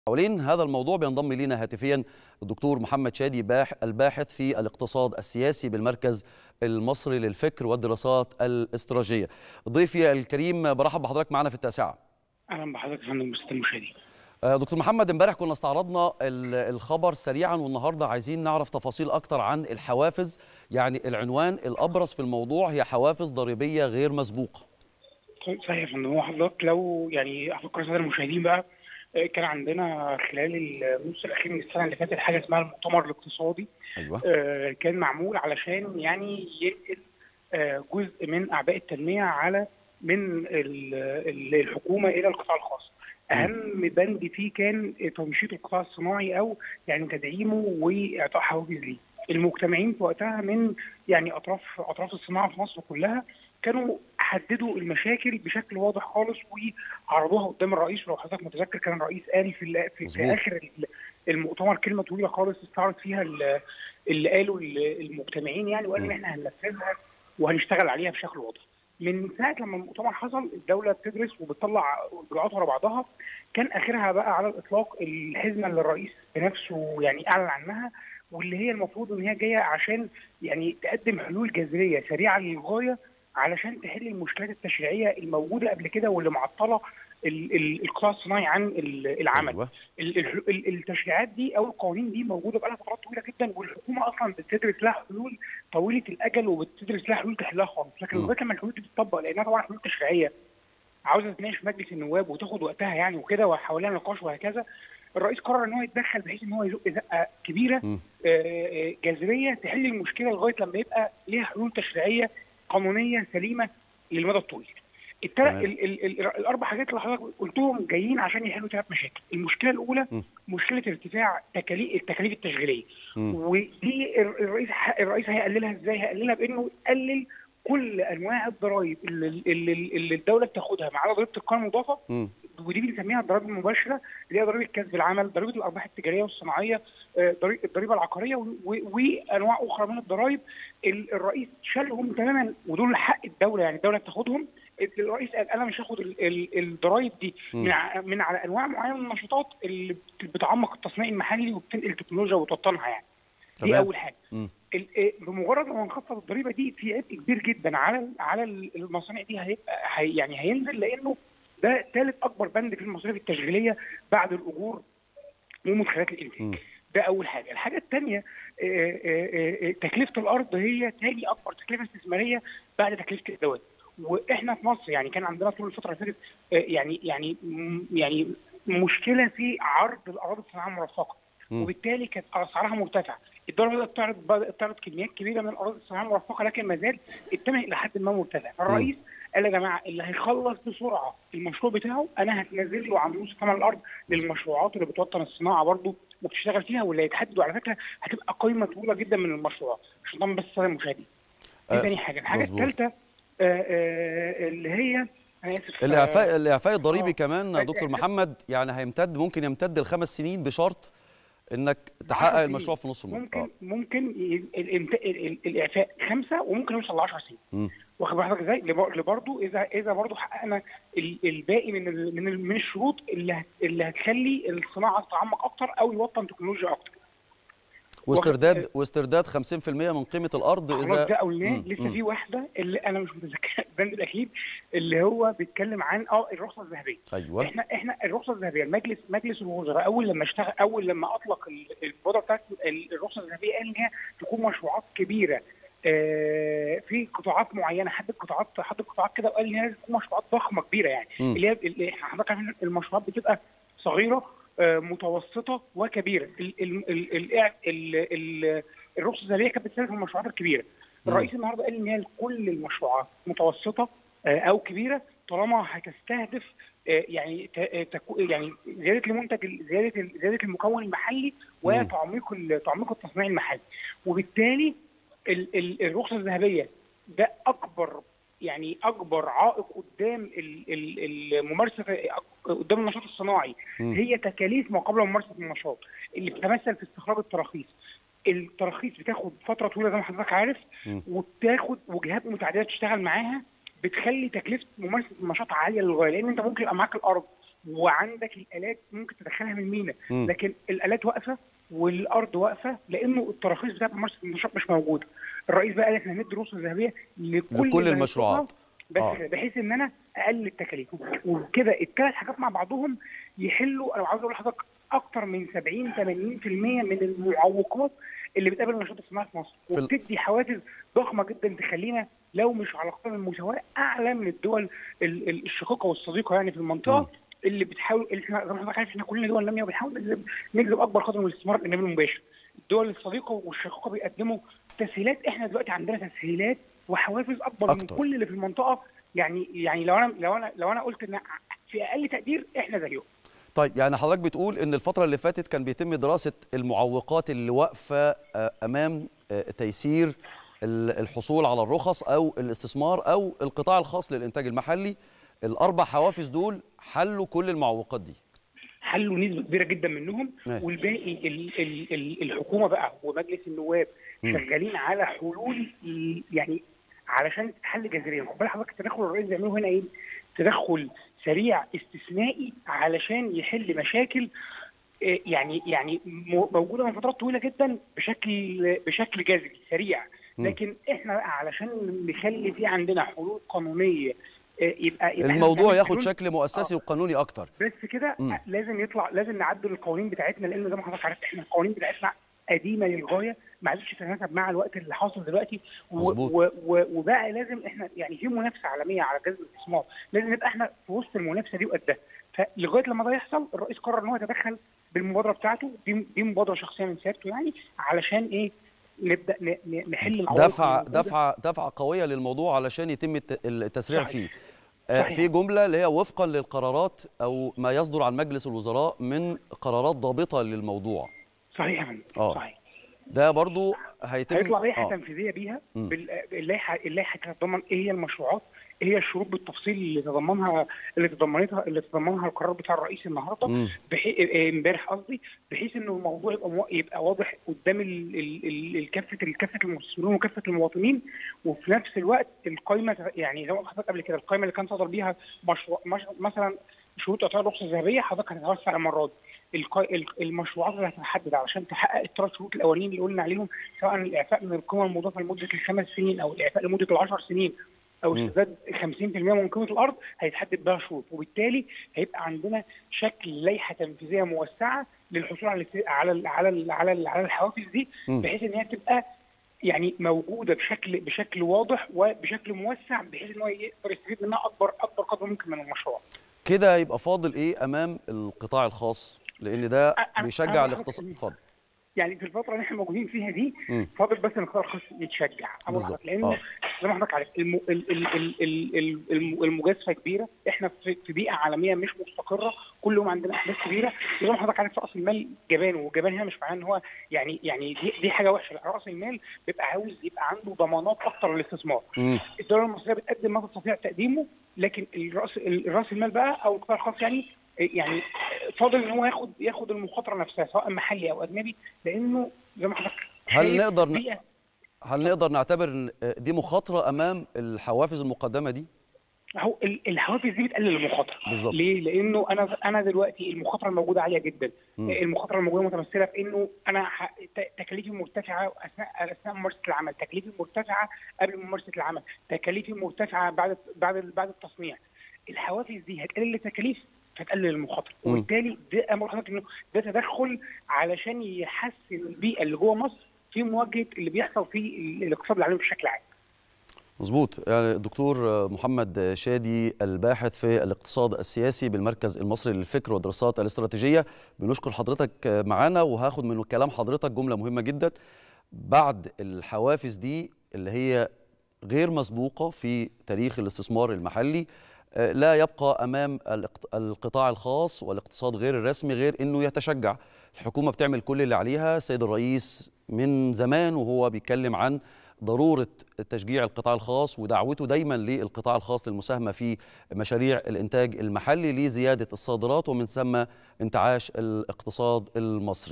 حوالين هذا الموضوع بينضم لينا هاتفيا الدكتور محمد شادي الباحث في الاقتصاد السياسي بالمركز المصري للفكر والدراسات الاستراتيجية. ضيفي الكريم برحب بحضرتك معنا في التاسعة. اهلا بحضرتك يا فندم مستر المشاهدين. دكتور محمد، امبارح كنا استعرضنا الخبر سريعا، والنهارده عايزين نعرف تفاصيل اكتر عن الحوافز. يعني العنوان الابرز في الموضوع هي حوافز ضريبية غير مسبوقة. صحيح يا فندم. هو حضرتك لو افكر الساده المشاهدين بقى، كان عندنا خلال النص الاخير من السنه اللي فاتت حاجه اسمها المؤتمر الاقتصادي. ايوه. كان معمول علشان ينقل جزء من اعباء التنميه من الحكومه الى القطاع الخاص. اهم بند فيه كان تنشيط القطاع الصناعي، او تدعيمه واعطاء حوافز ليه. المجتمعين في وقتها من اطراف الصناعه في مصر كلها كانوا حددوا المشاكل بشكل واضح خالص وعرضوها قدام الرئيس. ولو حضرتك متذكر كان الرئيس قال في اخر المؤتمر كلمه طويله خالص استعرض فيها اللي قالوا المجتمعين، وقال ان احنا هننفذها وهنشتغل عليها بشكل واضح. من ساعه لما المؤتمر حصل الدوله بتدرس وبتطلع اجراءات ورا بعضها. كان اخرها بقى على الاطلاق الحزمه اللي الرئيس بنفسه اعلن عنها، واللي هي المفروض ان هي جايه عشان تقدم حلول جذريه سريعه للغايه علشان تحل المشكلات التشريعيه الموجوده قبل كده واللي معطله القطاع الصناعي عن العمل. أيوة. التشريعات دي او القوانين دي موجوده بقى لها فترات طويله جدا، والحكومه اصلا بتدرس لها حلول طويله الاجل وبتدرس لها حلول تحلها خالص. لكن لغايه لما الحلول دي تتطبق، لانها طبعا حلول تشريعيه عاوزه تتناقش في مجلس النواب وتاخد وقتها وكده وحواليها نقاش وهكذا، الرئيس قرر ان هو يتدخل بحيث ان هو يزق زقه كبيره جذريه تحل المشكله لغايه لما يبقى ليها حلول تشريعيه قانونيه سليمه للمدى الطويل. الاربع حاجات اللي حضرتك قلتهم جايين عشان يحلوا 3 مشاكل. المشكله الاولى مشكله ارتفاع التكاليف التشغيليه، ودي الرئيس هيقللها ازاي؟ هيقللها بانه يقلل كل انواع الضرائب اللي الدوله بتاخدها مع ضريبه القيمه المضافه، ودي بنسميها الضرائب المباشره، اللي هي ضريبه كسب العمل، ضريبه الارباح التجاريه والصناعيه، الضريبه العقاريه وانواع اخرى من الضرائب. الرئيس شالهم تماما، ودول حق الدوله، الدوله بتاخدهم. الرئيس قال انا مش هاخد الضرائب دي من على انواع معينه من النشاطات اللي بتعمق التصنيع المحلي وبتنقل تكنولوجيا وتوطنها. دي اول حاجه. بمجرد ما نخفض الضريبه دي في عبء كبير جدا على المصانع دي هيبقى هينزل، لانه ده ثالث اكبر بند في المصاريف التشغيليه بعد الاجور ومدخلات الانتاج. ده اول حاجه. الحاجه الثانيه تكلفه الارض هي ثاني اكبر تكلفه استثماريه بعد تكلفه الادوات. واحنا في مصر كان عندنا طول الفتره اللي فاتت مشكله في عرض الاراضي الصناعيه المرفقه، وبالتالي كانت اسعارها مرتفعه. الدوله بدات تعرض كميات كبيره من الاراضي الصناعيه المرفقه، لكن ما زال الثمن الى حد ما مرتفع. فالرئيس قال يا جماعه اللي هيخلص بسرعه المشروع بتاعه انا هتنزل له عن نص ثمن الارض للمشروعات اللي بتوطن الصناعه برضه وبتشتغل فيها، واللي هيتحددوا على فكره هتبقى قيمه طويله جدا من المشروعات عشان طبعا بس الساده المشاهدين. دي ثاني حاجه. الحاجه الثالثه اللي هي انا اسف الاعفاء الضريبي كمان دكتور محمد، ممكن يمتد ل5 سنين بشرط انك تحقق المشروع في نص المده. ممكن الاعفاء 5 وممكن يوصل ل 10 سنين. واخد بالك ازاي؟ برضه اذا برضه حققنا الباقي من الشروط اللي هتخلي الصناعه تتعمق اكتر او يوطن تكنولوجيا اكتر. واسترداد 50% من قيمه الارض. اذا ده قلناه لسه في واحده اللي انا مش متذكر البند الاخير اللي هو بيتكلم عن الرخصه الذهبيه. ايوه. احنا الرخصه الذهبيه، مجلس الوزراء اول لما اطلق البودره بتاعت الرخصه الذهبيه قال انها تكون مشروعات كبيره في قطاعات معينه، حدد قطاعات كده، وقال ان هي تكون مشروعات ضخمه كبيره اللي هي احنا حضرتك عارفين المشروعات بتبقى صغيره متوسطه وكبيره. الرخصه الذهبيه كانت بتساعد في المشروعات الكبيره. الرئيس النهارده قال ان هي كل المشروعات متوسطه او كبيره طالما هتستهدف زياده المنتج، زياده المكون المحلي وتعميق التصنيع المحلي. وبالتالي الرخصه الذهبيه ده اكبر عائق قدام الممارسه قدام النشاط الصناعي. هي تكاليف ما قبل ممارسه النشاط اللي بتتمثل في استخراج التراخيص بتاخد فتره طويله زي ما حضرتك عارف، وبتاخد وجهات متعدده تشتغل معاها، بتخلي تكلفه ممارسه النشاط عاليه للغايه، لان انت ممكن يبقى معاك الارض وعندك الالات ممكن تدخلها من المينا، لكن الالات واقفه والارض واقفه لانه التراخيص بتاعت ممارسه النشاط مش موجوده. الرئيس بقى قال احنا هندي رخصه ذهبيه لكل المشروعات، بس بحيث ان انا اقلل التكاليف، وكده الثلاث حاجات مع بعضهم يحلوا. انا عاوز اقول لحضرتك اكتر من 70-80% من المعوقات اللي بتقابل النشاط الصناعي في مصر، وبتدي حوافز ضخمه جدا تخلينا لو مش على قدم المساواه اعلى من الدول الشقيقه والصديقه يعني في المنطقه اللي بتحاول. احنا زي ما حضرتك عارف احنا كلنا دول ناميه وبنحاول نجذب اكبر قدر من الاستثمار الاجنبي المباشر. الدول الصديقه والشقيقه بيقدموا تسهيلات، احنا دلوقتي عندنا تسهيلات وحوافز اكبر من كل اللي في المنطقه. يعني لو انا قلت ان في اقل تقدير احنا زيهم. طيب يعني حضرتك بتقول ان الفتره اللي فاتت كان بيتم دراسه المعوقات اللي واقفه امام تيسير الحصول على الرخص او الاستثمار او القطاع الخاص للانتاج المحلي. الاربع حوافز دول حلوا كل المعوقات دي، حلوا نسبه كبيره جدا منهم. والباقي الحكومه بقى ومجلس النواب شغالين على حلول يعني علشان تتحل جذريا. خد بالك حضرتك التدخل الرئيسي بيعملوه هنا ايه؟ تدخل سريع استثنائي علشان يحل مشاكل يعني موجوده من فترات طويله جدا بشكل جذري سريع. لكن احنا علشان نخلي في عندنا حلول قانونيه يبقى الموضوع ياخد شكل مؤسسي وقانوني اكتر. بس كده لازم نعدل القوانين بتاعتنا، لان زي ما حضرتك عارف احنا القوانين بتاعتنا قديمه للغايه، ما عادش تتناسب مع الوقت اللي حاصل دلوقتي. وبقى لازم احنا يعني في منافسه عالميه على جذب الاستثمار، لازم نبقى احنا في وسط المنافسه دي وقدها. فلغايه لما ده يحصل الرئيس قرر ان هو يتدخل بالمبادره بتاعته دي مبادره شخصيه من سيادته يعني علشان ايه؟ نبدا نحل العوائق. دفعه قويه للموضوع علشان يتم التسريع فيه. في جمله اللي هي وفقا للقرارات او ما يصدر عن مجلس الوزراء من قرارات ضابطه للموضوع. صحيح يا فندم. صحيح. ده برضو هيطلع لائحه تنفيذيه بيها. اللائحه تتضمن ايه هي المشروعات، ايه هي الشروط بالتفصيل اللي تضمنها القرار بتاع الرئيس النهارده امبارح قصدي، بحيث انه الموضوع يبقى واضح قدام كافه المستثمرين وكافه المواطنين. وفي نفس الوقت القائمه يعني زي ما حضرتك قبل كده القائمه اللي كان صدر بيها مشروع مثلا شروط اعطاء الرخصه الذهبيه حضرتك هتتوسع المره دي. المشروعات اللي هتحدد علشان تحقق الثلاث شروط الاولانيين اللي قلنا عليهم، سواء الاعفاء من القيمه المضافه لمده ال5 سنين او الاعفاء لمده ال10 سنين او استرداد 50% من قيمه الارض، هيتحدد بها شروط. وبالتالي هيبقى عندنا شكل لائحه تنفيذيه موسعه للحصول على الحوافز دي، بحيث ان هي تبقى يعني موجوده بشكل واضح وبشكل موسع، بحيث ان هو يقدر يستفيد منها اكبر قدر ممكن من المشروع. كده يبقى فاضل ايه امام القطاع الخاص؟ لان ده بيشجع الاقتصاد. اتفضل. يعني في الفتره اللي احنا موجودين فيها دي فاضل بس ان القطاع الخاص يتشجع لان زي ما حضرتك عارف المجازفه كبيره، احنا في بيئه عالميه مش مستقره، كل يوم عندنا احداث كبيره. زي ما حضرتك عارف راس المال جبان، وجبان هنا مش معناه ان هو يعني دي حاجه وحشه. راس المال بيبقى عاوز يبقى عنده ضمانات اكتر للاستثمار. الدوله المصريه بتقدم ما تستطيع تقديمه، لكن راس المال بقى او القطاع الخاص يعني فاضل ان هو ياخد المخاطره نفسها سواء محلي او اجنبي، لانه زي ما حضرتك هل نقدر نعتبر ان دي مخاطره امام الحوافز المقدمه دي؟ هو الحوافز دي بتقلل المخاطره. بالظبط. ليه؟ لانه انا دلوقتي المخاطره الموجوده عاليه جدا. المخاطره الموجوده متمثله في انه انا تكاليفي مرتفعه اثناء ممارسه العمل، تكاليفي مرتفعه قبل ممارسه العمل، تكاليفي مرتفعه بعد التصنيع. الحوافز دي هتقلل التكاليف فتقلل المخاطره، وبالتالي ده امر حضرتك انه ده تدخل علشان يحسن البيئه اللي جوه مصر في مواجهه اللي بيحصل في الاقتصاد العالمي بشكل عام. مظبوط. يعني الدكتور محمد شادي الباحث في الاقتصاد السياسي بالمركز المصري للفكر والدراسات الاستراتيجيه، بنشكر حضرتك معانا. وهاخد من كلام حضرتك جمله مهمه جدا، بعد الحوافز دي اللي هي غير مسبوقه في تاريخ الاستثمار المحلي، لا يبقى أمام القطاع الخاص والاقتصاد غير الرسمي غير أنه يتشجع. الحكومة بتعمل كل اللي عليها. السيد الرئيس من زمان وهو بيتكلم عن ضرورة تشجيع القطاع الخاص ودعوته دايما للقطاع الخاص للمساهمة في مشاريع الإنتاج المحلي لزيادة الصادرات ومن ثم انتعاش الاقتصاد المصري.